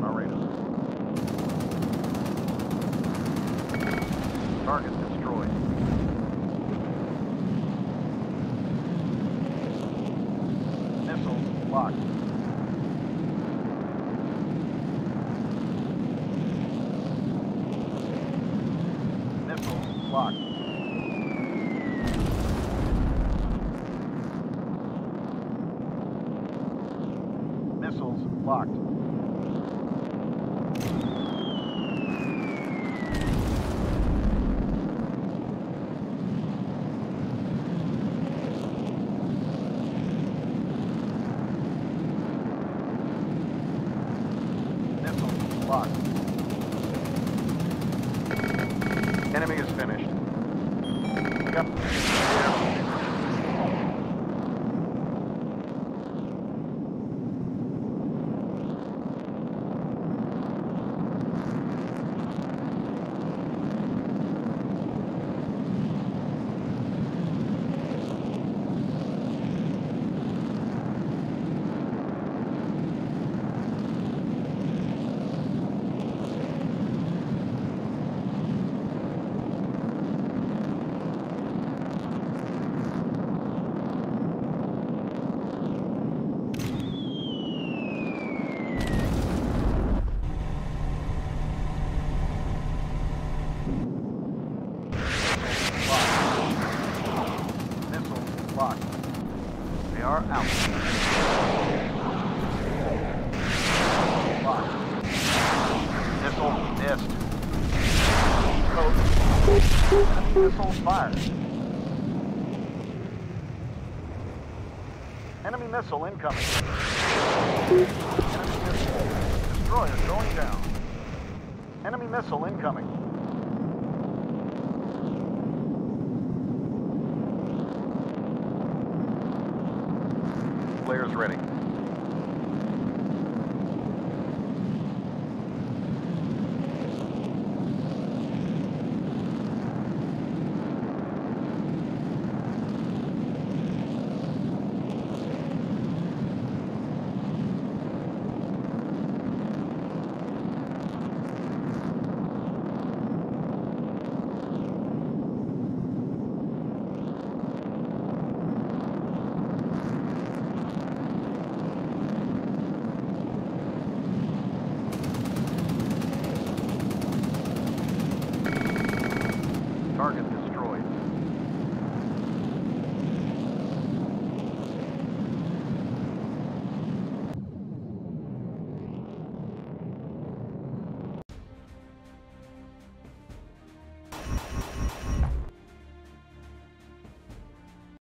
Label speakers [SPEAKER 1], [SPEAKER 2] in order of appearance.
[SPEAKER 1] our radar. Target destroyed. Missiles locked. Missiles locked. Missiles locked. Missiles locked. Enemy is finished. Yep. Yeah. Locked. They are out. Locked. Missile missed. Code. Enemy missile fired. Enemy missile incoming. Enemy missile. Destroyer going down. Enemy missile incoming. Players ready.